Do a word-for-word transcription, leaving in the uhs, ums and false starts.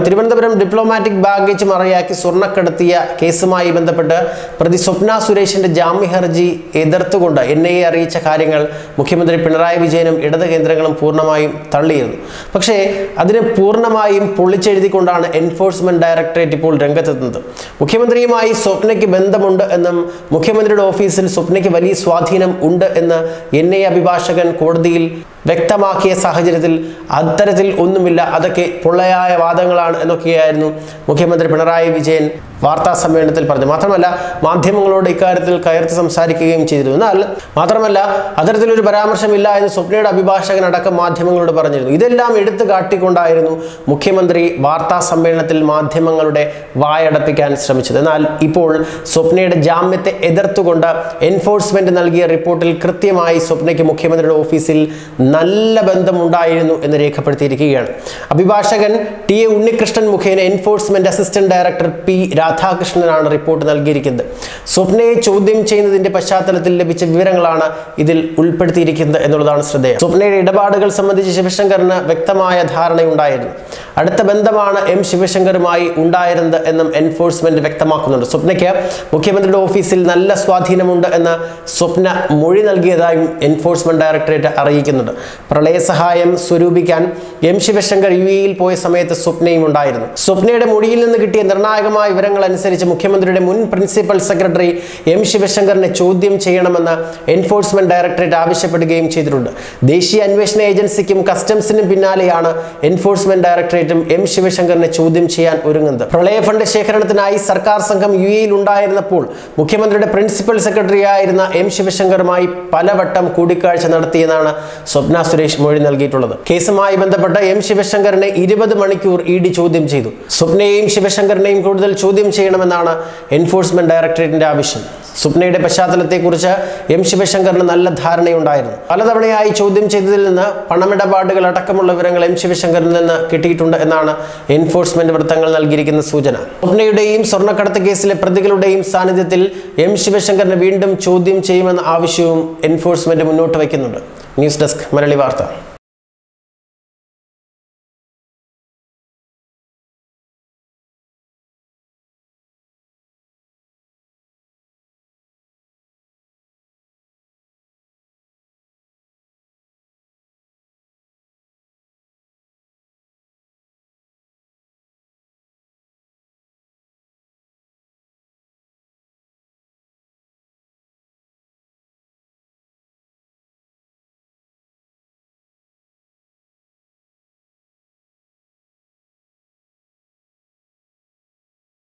Thiruvananthapuram diplomatic baggage മറയാക്കി സ്വർണ്ണക്കടത്തിയ കേസുമായി ബന്ധപ്പെട്ട് പ്രതി സ്വപ്ന സുരേഷിന്റെ ജാമ്യ ഹർജി എതിർത്തുകൊണ്ട് എൻ ഐ എ അറിയിച്ച കാര്യങ്ങൾ മുഖ്യമന്ത്രി പിണറായി വിജയനും ഇടത് കേന്ദ്രങ്ങളും പൂർണ്ണമായും തള്ളിയിരുന്നു. പക്ഷേ അതിനെ പൂർണ്ണമായും പൊളിച്ചെഴുതിക്കൊണ്ടാണ് എൻഫോഴ്സ്മെന്റ് ഡയറക്ടറേറ്റ് ഇപ്പോൾ രംഗത്തെത്തുന്നത്. മുഖ്യമന്ത്രിയുമായി സ്വപ്നയ്ക്ക് ബന്ധമുണ്ട് എന്നും മുഖ്യമന്ത്രിയുടെ ഓഫീസിൽ സ്വപ്നയ്ക്ക് വലിയ സ്വാധീനം ഉണ്ട് എന്ന് എൻ ഐ എ അഭിഭാഷകൻ കോടതിയിൽ വ്യക്തമാക്കിയ സാഹചര്യത്തിൽ അത്തരത്തിൽ ഒന്നുമില്ല, അതൊക്കെ പൊള്ളയായ വാദങ്ങളാണ് എന്നൊക്കെയായിരുന്നു മുഖ്യമന്ത്രി പിണറായി വിജയൻ വാർത്താ സമ്മേളനത്തിൽ പറഞ്ഞു. മാത്രമല്ല മാധ്യമങ്ങളോട് ഇക്കാര്യത്തിൽ കയർത്ത് സംസാരിക്കുകയും ചെയ്തിരുന്നു. എന്നാൽ മാത്രമല്ല അത്തരത്തിലൊരു പരാമർശമില്ല എന്ന് സ്വപ്നയുടെ അഭിഭാഷകൻ അടക്കം മാധ്യമങ്ങളോട് പറഞ്ഞിരുന്നു. ഇതെല്ലാം എടുത്തു കാട്ടിക്കൊണ്ടായിരുന്നു മുഖ്യമന്ത്രി വാർത്താ സമ്മേളനത്തിൽ മാധ്യമങ്ങളുടെ വായടപ്പിക്കാൻ ശ്രമിച്ചത്. എന്നാൽ ഇപ്പോൾ സ്വപ്നയുടെ ജാമ്യത്തെ എതിർത്തുകൊണ്ട് എൻഫോഴ്സ്മെന്റ് നൽകിയ റിപ്പോർട്ടിൽ കൃത്യമായി സ്വപ്നയ്ക്ക് മുഖ്യമന്ത്രിയുടെ ഓഫീസിൽ നല്ല ബന്ധമുണ്ടായിരുന്നു എന്ന് രേഖപ്പെടുത്തിയിരിക്കുകയാണ്. അഭിഭാഷകൻ ടി എ ഉണ്ണികൃഷ്ണൻ മുഖേന എൻഫോഴ്സ്മെന്റ് അസിസ്റ്റന്റ് ഡയറക്ടർ പി രാധാകൃഷ്ണനാണ് റിപ്പോർട്ട് നൽകിയിരിക്കുന്നത്. സ്വപ്നയെ ചോദ്യം ചെയ്യുന്നതിന്റെ പശ്ചാത്തലത്തിൽ ലഭിച്ച വിവരങ്ങളാണ് ഇതിൽ ഉൾപ്പെടുത്തിയിരിക്കുന്നത് എന്നുള്ളതാണ് ശ്രദ്ധേയം. സ്വപ്നയുടെ ഇടപാടുകൾ സംബന്ധിച്ച് ശിവശങ്കറിന് വ്യക്തമായ ധാരണയുണ്ടായിരുന്നു. അടുത്ത ബന്ധമാണ് എം ശിവശങ്കറുമായി ഉണ്ടായിരുന്നത് എന്നും എൻഫോഴ്സ്മെന്റ് വ്യക്തമാക്കുന്നുണ്ട്. സ്വപ്നയ്ക്ക് മുഖ്യമന്ത്രിയുടെ ഓഫീസിൽ നല്ല സ്വാധീനമുണ്ട് എന്ന് സ്വപ്ന മൊഴി നൽകിയതായും എൻഫോഴ്സ്മെന്റ് ഡയറക്ടറേറ്റ് അറിയിക്കുന്നുണ്ട്. പ്രളയ സഹായം സ്വരൂപിക്കാൻ എം ശിവശങ്കർ യു എയിൽ പോയ സമയത്ത് സ്വപ്നയും ഉണ്ടായിരുന്നു. സ്വപ്നയുടെ മൊഴിയിൽ നിന്ന് കിട്ടിയ നിർണായകമായ വിവരങ്ങൾ അനുസരിച്ച് മുഖ്യമന്ത്രിയുടെ മുൻ പ്രിൻസിപ്പൽ സെക്രട്ടറി എം ശിവശങ്കറിനെ ചോദ്യം ചെയ്യണമെന്ന് എൻഫോഴ്സ്മെന്റ് ഡയറക്ടറേറ്റ് ആവശ്യപ്പെടുകയും ചെയ്തിട്ടുണ്ട്. ദേശീയ അന്വേഷണ ഏജൻസിക്കും കസ്റ്റംസിനും പിന്നാലെയാണ് എൻഫോഴ്സ്മെന്റ് ഡയറക്ടറേറ്റും എം ശിവശങ്കറിനെ ചോദ്യം ചെയ്യാൻ ഒരുങ്ങുന്നത്. പ്രളയ ഫണ്ട് ശേഖരണത്തിനായി സർക്കാർ സംഘം യു എയിൽ ഉണ്ടായിരുന്നപ്പോൾ മുഖ്യമന്ത്രിയുടെ പ്രിൻസിപ്പൽ സെക്രട്ടറിയായിരുന്ന എം ശിവശങ്കറുമായി പലവട്ടം കൂടിക്കാഴ്ച നടത്തിയെന്നാണ് സ്വപ്ന സുരേഷ് മൊഴി നൽകിയിട്ടുള്ളത്. കേസുമായി ബന്ധപ്പെട്ട എം ശിവശങ്കറിനെ ഇരുപത് മണിക്കൂർ ഇ ഡി ചോദ്യം ചെയ്തു. സ്വപ്നയെയും ശിവശങ്കറിനെയും കൂടുതൽ ചോദ്യം ചെയ്യണമെന്നാണ് എൻഫോഴ്സ്മെന്റ് ഡയറക്ടറേറ്റിന്റെ ആവശ്യം. സ്വപ്നയുടെ പശ്ചാത്തലത്തെക്കുറിച്ച് എം ശിവശങ്കറിന് നല്ല ധാരണയുണ്ടായിരുന്നു. പലതവണയായി ചോദ്യം ചെയ്തതിൽ നിന്ന് പണമിടപാടുകൾ അടക്കമുള്ള വിവരങ്ങൾ എം ശിവശങ്കറിൽ നിന്ന് കിട്ടിയിട്ടുണ്ട് എന്നാണ് എൻഫോഴ്സ്മെന്റ് വൃത്തങ്ങൾ നൽകിയിരിക്കുന്ന സൂചന. സ്വപ്നയുടെയും സ്വർണ്ണക്കടത്ത് കേസിലെ പ്രതികളുടെയും സാന്നിധ്യത്തിൽ എം ശിവശങ്കറിനെ വീണ്ടും ചോദ്യം ചെയ്യുമെന്ന ആവശ്യവും എൻഫോഴ്സ്മെന്റ് മുന്നോട്ട് വയ്ക്കുന്നുണ്ട്. ന്യൂസ് ഡെസ്ക് മലയാളി വാർത്ത.